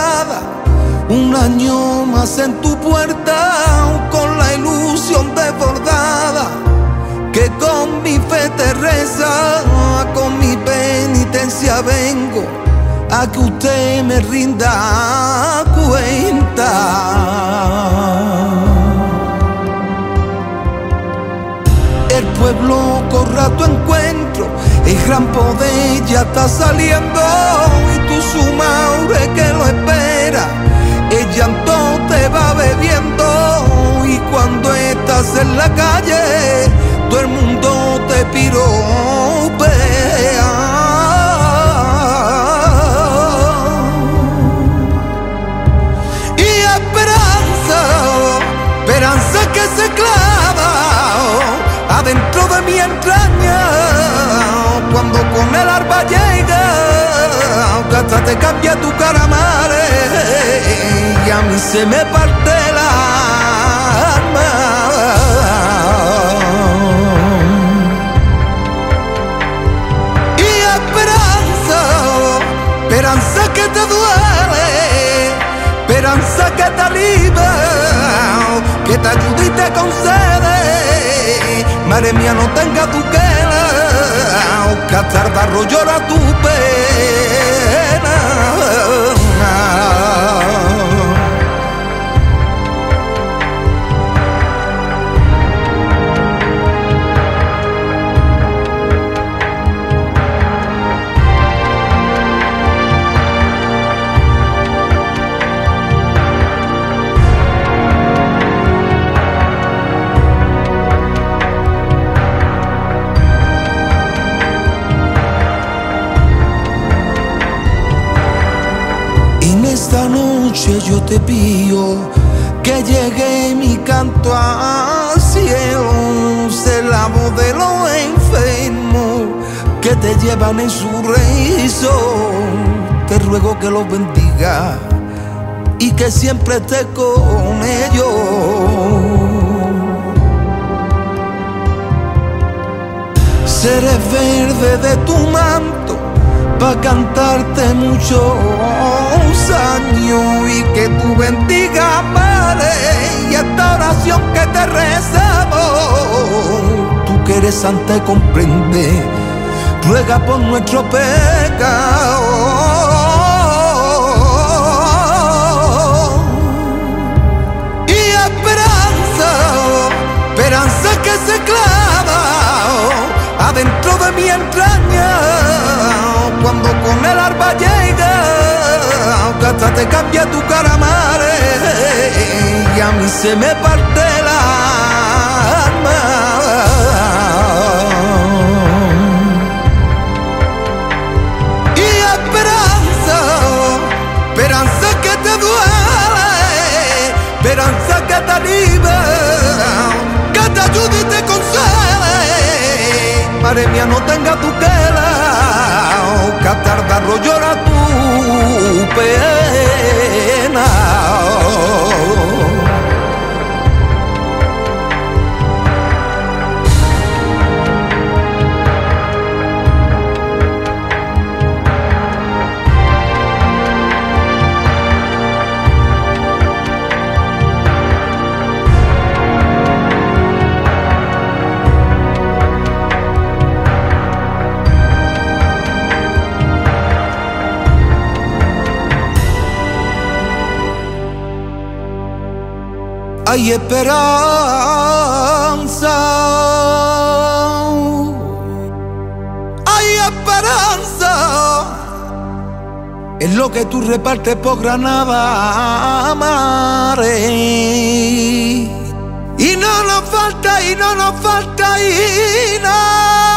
enamorada, un año más en tu puerta, con la ilusión desbordada, que con mi fe te reza, con mi penitencia vengo a que usted me rinda cuenta. El pueblo corre a tu encuentro, el gran poder ya está saliendo, y tú su madre que lo espera, el llanto te va bebiendo, y cuando estás en la calle, todo el mundo te piropea. Y esperanza que se clava adentro de mi entraña, cuando con el alba llega, hasta te cambia tu cara, madre, y a mí se me parte el alma. Y esperanza que te duele, esperanza que te alivia, que te ayude y te concede. Madre mía, no tenga tu quela, que hasta el barro llora tu pena. Esta noche yo te pido que llegue mi canto al cielo, ser la voz de los enfermos que te llevan en su rezo. Te ruego que los bendiga y que siempre estés con ellos. Seré verde de tu manto pa' cantarte muchos años, y que tú bendigas, Madre, y esta oración que te rezamos, tú que eres santa y comprende, ruega por nuestro pecado. Y esperanza que se clava adentro de mi entraña, cuando con el alba llega, hasta te cambia tu cara, madre, y a mí se me parte el alma. Y esperanza que te duele, esperanza que te alivia, que te ayude y te concede. Madre mía, no tenga tu quela, que hasta el barro llora tu pena. Hay esperanza, hay esperanza en lo que tú repartes por Granada, madre. Y no nos falta, y no nos falta, y nada.